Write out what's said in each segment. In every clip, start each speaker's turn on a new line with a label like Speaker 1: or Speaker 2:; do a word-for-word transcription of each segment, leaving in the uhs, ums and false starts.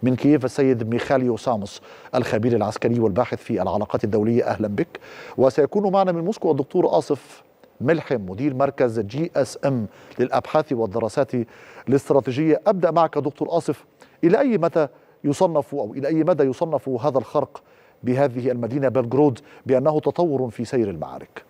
Speaker 1: من كييف السيد ميخاليو ساموس الخبير العسكري والباحث في العلاقات الدولية. أهلا بك. وسيكون معنا من موسكو الدكتور آصف ملحم مدير مركز جي اس ام للأبحاث والدراسات الاستراتيجية. أبدأ معك دكتور آصف، إلى أي متى يصنف أو إلى أي مدى يصنف هذا الخرق بهذه المدينة بلغرود بأنه تطور في سير المعارك؟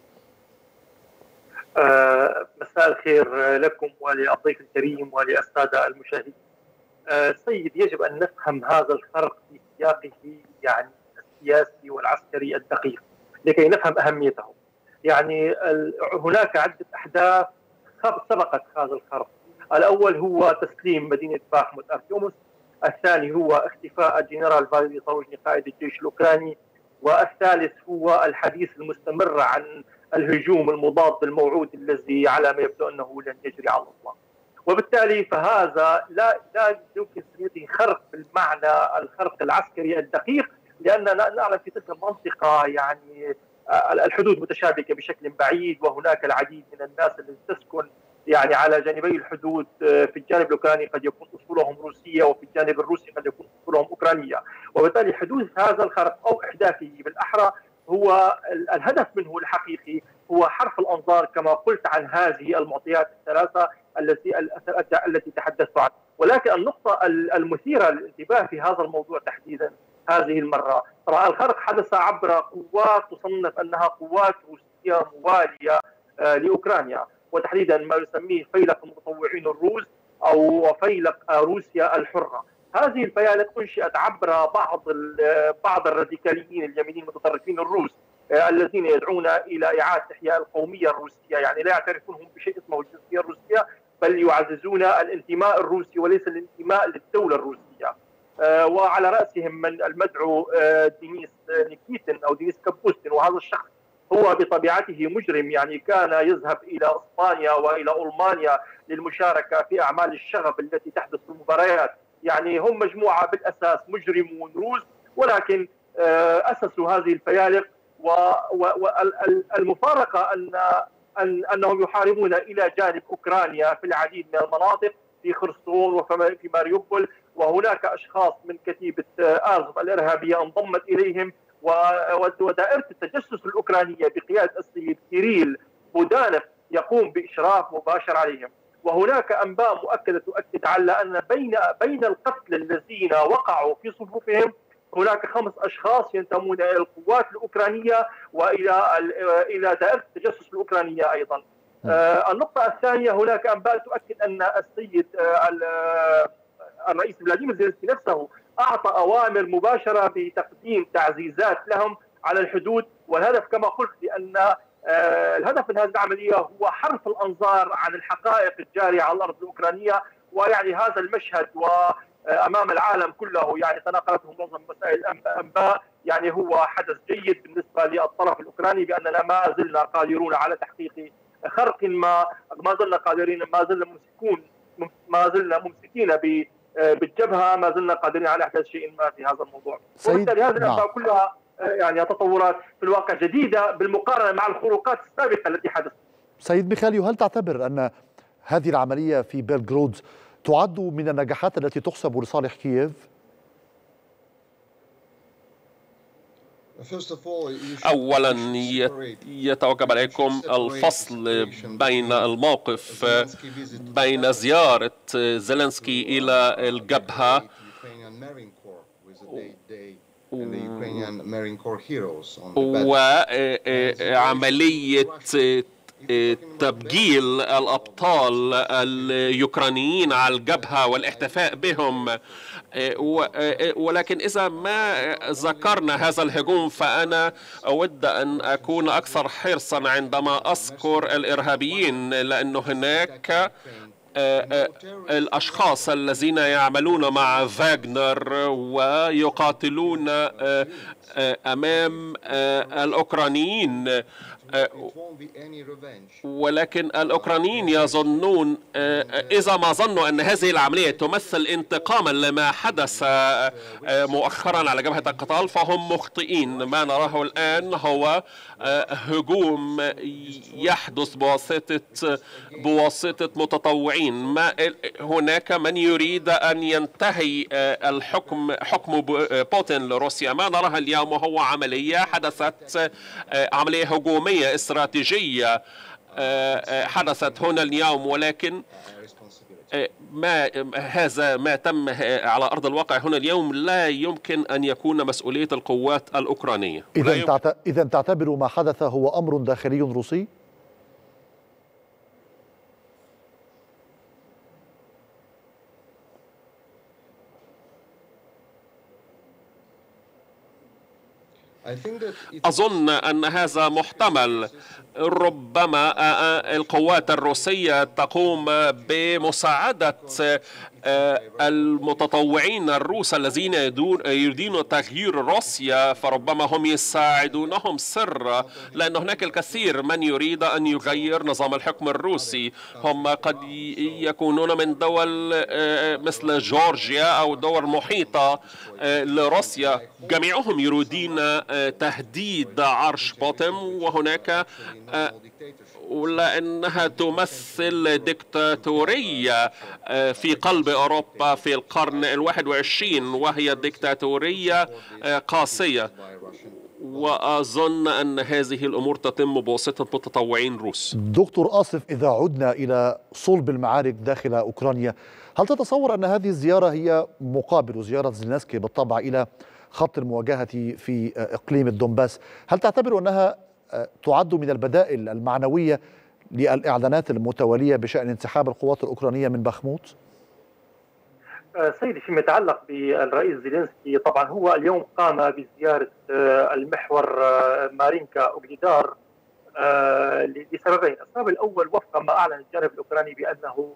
Speaker 2: آه مساء الخير لكم وللضيف الكريم وللسادة المشاهدين. آه سيد، يجب أن نفهم هذا الخرق في سياقه يعني السياسي والعسكري الدقيق لكي نفهم أهميته. يعني هناك عدة أحداث سبقت هذا الخرق. الأول هو تسليم مدينة باخموت أرتيوموس، الثاني هو اختفاء الجنرال فاليري زالوجني قائد الجيش الأوكراني، والثالث هو الحديث المستمر عن الهجوم المضاد الموعود الذي على ما يبدو أنه لن يجري على الإطلاق. وبالتالي فهذا لا لا يمكن تسميته خرق بالمعنى الخرق العسكري الدقيق، لأننا نعلم في تلك المنطقة يعني الحدود متشابكة بشكل بعيد، وهناك العديد من الناس التي تسكن يعني على جانبي الحدود. في الجانب الأوكراني قد يكون أصولهم روسية، وفي الجانب الروسي قد يكون أصولهم أوكرانية. وبالتالي حدوث هذا الخرق أو إحداثه بالأحرى هو الهدف منه الحقيقي هو حرف الأنظار كما قلت عن هذه المعطيات الثلاثة التي التي تحدثت عنها. ولكن النقطة المثيرة للانتباه في هذا الموضوع تحديدا هذه المرة ترى الخرق حدث عبر قوات تصنف أنها قوات روسية موالية لأوكرانيا، وتحديدا ما يسميه فيلق المتطوعين الروس أو فيلق روسيا الحرة. هذه الفيالق أنشئت عبر بعض بعض الراديكاليين اليمينيين المتطرفين الروس الذين يدعون إلى إعادة إحياء القومية الروسية، يعني لا يعترفونهم بشيء اسمه الجنسية الروسية، بل يعززون الانتماء الروسي وليس الانتماء للدولة الروسية. وعلى رأسهم من المدعو دينيس نيكيتين أو دينيس كابوستين، وهذا الشخص هو بطبيعته مجرم، يعني كان يذهب إلى إسبانيا وإلى ألمانيا للمشاركة في أعمال الشغب التي تحدث في المباريات. يعني هم مجموعة بالأساس مجرمون روس، ولكن أسسوا هذه الفيالق. والمفارقة أن أن أنهم يحاربون إلى جانب أوكرانيا في العديد من المناطق، في خرسون وفي ماريوبول، وهناك أشخاص من كتيبة آزوف الإرهابية انضمت إليهم، ودائرة التجسس الأوكرانية بقيادة السيد كيريل بودانف يقوم بإشراف مباشر عليهم. وهناك أنباء مؤكدة تؤكد على أن بين بين القتلى الذين وقعوا في صفوفهم هناك خمس أشخاص ينتمون إلى القوات الأوكرانية وإلى إلى دائرة التجسس الأوكرانية أيضا. آه النقطة الثانية، هناك أنباء تؤكد أن السيد آه الرئيس فلاديمير زيلنسكي نفسه أعطى أوامر مباشرة بتقديم تعزيزات لهم على الحدود، والهدف كما قلت لأن آه الهدف من هذه العملية هو حرف الأنظار عن الحقائق الجارية على الأرض الأوكرانية. ويعني هذا المشهد وأمام العالم كله يعني تناقلته معظم وسائل الأنباء، يعني هو حدث جيد بالنسبة للطرف الأوكراني بأننا ما زلنا قادرون على تحقيق خرق ما ما زلنا قادرين ما زلنا ممسكون ما زلنا ممسكين بالجبهة، ما زلنا قادرين على إحداث شيء ما في هذا الموضوع. وبالتالي هذه الأنباء كلها يعني تطورات في الواقع جديدة بالمقارنة مع الخروقات السابقة التي حدثت.
Speaker 1: سيد ميخاليو، هل تعتبر أن هذه العملية في بلغرود تعد من النجاحات التي تحسب لصالح كييف؟
Speaker 3: أولا يتوجب عليكم الفصل بين الموقف بين زيارة زيلنسكي إلى الجبهة وعملية تبجيل الأبطال اليوكرانيين على الجبهة والاحتفاء بهم. ولكن إذا ما ذكرنا هذا الهجوم فأنا أود أن أكون أكثر حرصا عندما أذكر الإرهابيين، لأنه هناك الأشخاص الذين يعملون مع فاغنر ويقاتلون أمام الأوكرانيين، ولكن الأوكرانيين يظنون إذا ما ظنوا أن هذه العملية تمثل انتقاما لما حدث مؤخرا على جبهة القتال فهم مخطئين. ما نراه الآن هو هجوم يحدث بواسطة بواسطة متطوعين. ما هناك من يريد أن ينتهي الحكم حكم بوتين لروسيا. ما نراه اليوم هو عملية حدثت، عملية هجومية استراتيجية حدثت هنا اليوم، ولكن ما هذا ما تم على أرض الواقع هنا اليوم لا يمكن أن يكون مسؤولية القوات الأوكرانية.
Speaker 1: إذا إذا تعتبر ما حدث هو أمر داخلي روسي؟
Speaker 3: أظن أن هذا محتمل. ربما القوات الروسية تقوم بمساعدة المتطوعين الروس الذين يريدون تغيير روسيا، فربما هم يساعدونهم سرا، لأن هناك الكثير من يريد أن يغير نظام الحكم الروسي. هم قد يكونون من دول مثل جورجيا أو دول محيطة لروسيا، جميعهم يريدون تهديد عرش بوتين، وهناك ولأنها تمثل ديكتاتورية في قلب أوروبا في القرن الواحد وعشرين، وهي ديكتاتورية قاسية، وأظن أن هذه الأمور تتم بواسطة متطوعين روس.
Speaker 1: دكتور آصف، إذا عدنا إلى صلب المعارك داخل أوكرانيا، هل تتصور أن هذه الزيارة هي مقابل زيارة زيلينسكي بالطبع إلى خط المواجهة في إقليم الدنباس؟ هل تعتبر أنها تعد من البدائل المعنوية للإعلانات المتوالية بشأن انسحاب القوات الأوكرانية من بخموت؟
Speaker 2: سيدي، فيما يتعلق بالرئيس زيلينسكي، طبعا هو اليوم قام بزيارة المحور مارينكا أوغليدار لسببين. السبب الأول وفق ما أعلن الجانب الأوكراني بأنه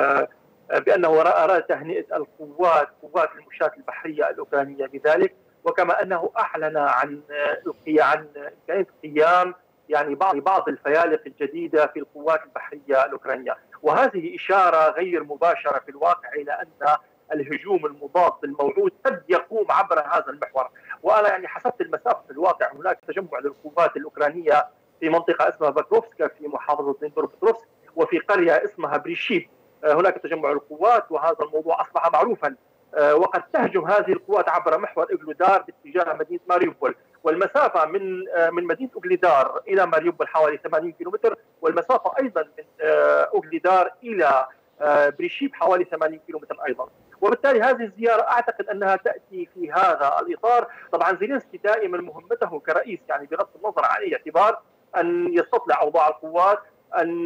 Speaker 2: بأنه أراد تهنئة القوات قوات المشاة البحرية الأوكرانية بذلك، وكما أنه أعلن عن عن إمكانية قيام يعني بعض بعض الفيالق الجديدة في القوات البحرية الأوكرانية. وهذه إشارة غير مباشرة في الواقع إلى أن الهجوم المضاد الموعود قد يقوم عبر هذا المحور. وأنا يعني حسبت المسافة في الواقع، هناك تجمع للقوات الأوكرانية في منطقة اسمها باكروفسكا في محافظة دنيبروبتروفسك، وفي قرية اسمها بريشيب هناك تجمع القوات، وهذا الموضوع أصبح معروفا. وقد تهجم هذه القوات عبر محور أوغليدار باتجاه مدينة ماريوبول، والمسافة من من مدينة أوغليدار إلى ماريوبول حوالي ثمانين كيلومتر، والمسافة أيضا من أوغليدار إلى بريشيب حوالي ثمانين كيلومتر أيضا. وبالتالي هذه الزيارة أعتقد أنها تأتي في هذا الإطار. طبعا زيلينسكي دائما مهمته كرئيس، يعني بغض النظر عن أي اعتبار، أن يستطلع أوضاع القوات، أن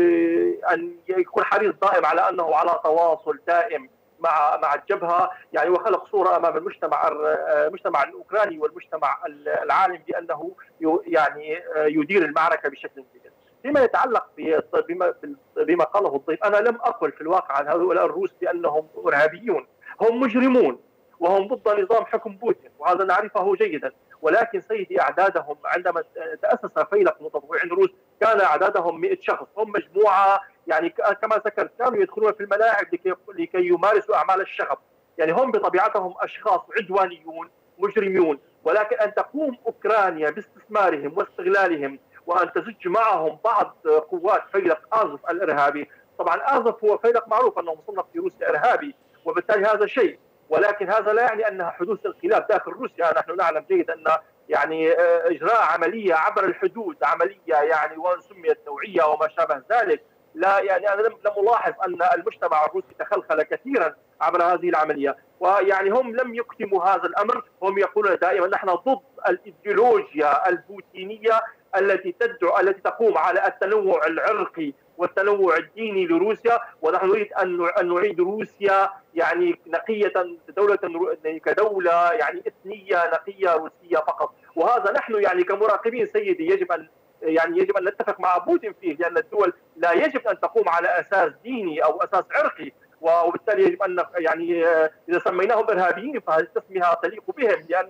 Speaker 2: أن يكون حريص دائم على أنه على تواصل دائم مع مع الجبهة، يعني وخلق صورة أمام المجتمع المجتمع الأوكراني والمجتمع العالمي بأنه يعني يدير المعركة بشكل جيد. فيما يتعلق بما بما قاله الضيف، أنا لم أقل في الواقع عن هؤلاء الروس بأنهم إرهابيون، هم مجرمون وهم ضد نظام حكم بوتين، وهذا نعرفه جيدا. ولكن سيدي، أعدادهم عندما تأسس فيلق متطوعين روس كان أعدادهم مئة شخص، هم مجموعة يعني كما ذكرت كانوا يدخلون في الملاعب لكي, لكي يمارسوا أعمال الشغب. يعني هم بطبيعتهم أشخاص عدوانيون مجرمون، ولكن أن تقوم أوكرانيا باستثمارهم واستغلالهم وأن تزج معهم بعض قوات فيلق آزوف الإرهابي. طبعا آزوف هو فيلق معروف أنه مصنف في روسيا إرهابي، وبالتالي هذا شيء، ولكن هذا لا يعني أنها حدوث انقلاب داخل روسيا. نحن نعلم جيدا أن يعني إجراء عملية عبر الحدود، عملية يعني وسميت نوعية وما شابه ذلك، لا يعني أنا لم ألاحظ أن المجتمع الروسي تخلخل كثيرا عبر هذه العملية. ويعني هم لم يكتموا هذا الأمر، هم يقولون دائما نحن ضد الإيديولوجيا البوتينية التي تدعو التي تقوم على التنوع العرقي والتنوع الديني لروسيا، ونحن نريد أن نعيد روسيا يعني نقية دولة كدولة يعني إثنية نقية روسية فقط. وهذا نحن يعني كمراقبين سيدي يجب أن يعني يجب أن نتفق مع بوتين فيه، لأن الدول لا يجب أن تقوم على أساس ديني أو أساس عرقي، وبالتالي يجب أن يعني إذا سميناهم إرهابيين فهذه التسمية تليق بهم، لأنهم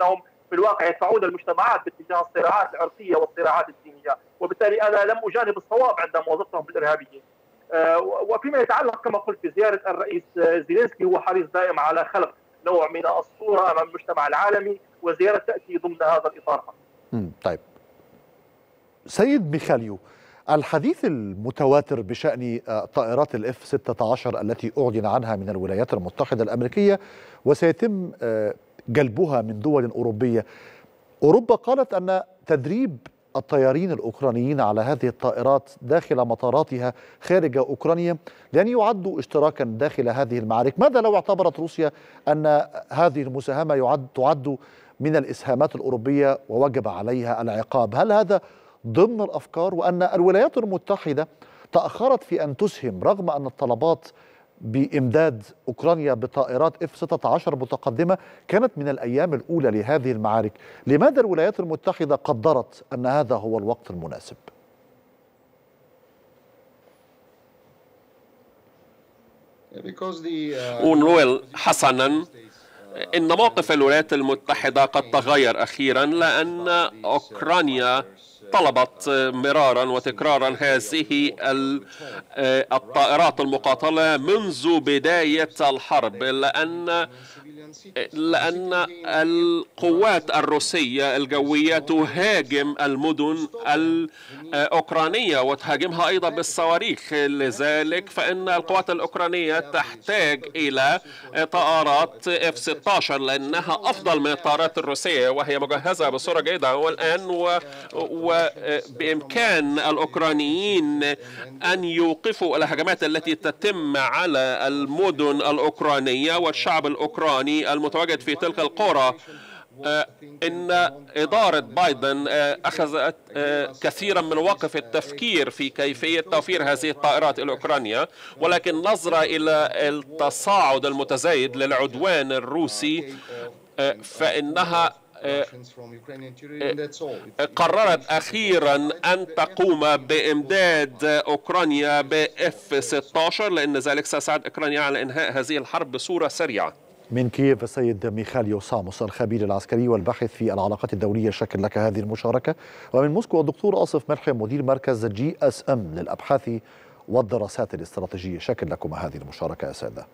Speaker 2: في الواقع يدفعون المجتمعات باتجاه الصراعات العرقيه والصراعات الدينيه، وبالتالي انا لم اجانب الصواب عندما وصفتهم بالارهابيين. وفيما يتعلق كما قلت بزياره الرئيس زيلينسكي، هو حريص دائما على خلق نوع من الصوره امام المجتمع العالمي، وزياره تاتي ضمن هذا الاطار.
Speaker 1: طيب سيد ميخاليو، الحديث المتواتر بشأن طائرات الاف ستة عشر التي أعلن عنها من الولايات المتحدة الأمريكية وسيتم جلبها من دول أوروبية، أوروبا قالت أن تدريب الطيارين الأوكرانيين على هذه الطائرات داخل مطاراتها خارج أوكرانيا لن يعدوا اشتراكا داخل هذه المعارك. ماذا لو اعتبرت روسيا أن هذه المساهمة يعد تعد من الإسهامات الأوروبية ووجب عليها العقاب؟ هل هذا ضمن الأفكار، وأن الولايات المتحدة تأخرت في أن تسهم رغم أن الطلبات بإمداد أوكرانيا بطائرات اف ستة عشر متقدمة كانت من الأيام الأولى لهذه المعارك؟ لماذا الولايات المتحدة قدرت أن هذا هو الوقت المناسب؟
Speaker 3: ونويل حسنا، إن موقف الولايات المتحدة قد تغير أخيرا، لأن أوكرانيا طلبت مرارا وتكرارا هذه الطائرات المقاتلة منذ بداية الحرب، لأن لأن القوات الروسية الجوية تهاجم المدن الأوكرانية وتهاجمها أيضا بالصواريخ. لذلك فإن القوات الأوكرانية تحتاج إلى طائرات اف ستة عشر لأنها أفضل من الطائرات الروسية وهي مجهزة بصورة جيدة. والآن و... وبإمكان الأوكرانيين أن يوقفوا الهجمات التي تتم على المدن الأوكرانية والشعب الأوكراني المتواجد في تلك القرى. إن إدارة بايدن أخذت كثيرا من وقف التفكير في كيفية توفير هذه الطائرات إلى أوكرانيا، ولكن نظرة إلى التصاعد المتزايد للعدوان الروسي فإنها قررت أخيرا أن تقوم بإمداد أوكرانيا ب اف ستة عشر لأن ذلك سيساعد أوكرانيا على إنهاء هذه الحرب بصورة سريعة.
Speaker 1: من كييف السيد ميخاليو ساموس الخبير العسكري والباحث في العلاقات الدولية، شكر لك هذه المشاركة. ومن موسكو الدكتور آصف ملحم مدير مركز جي اس ام للأبحاث والدراسات الاستراتيجية، شكر لكم هذه المشاركة يا سادة.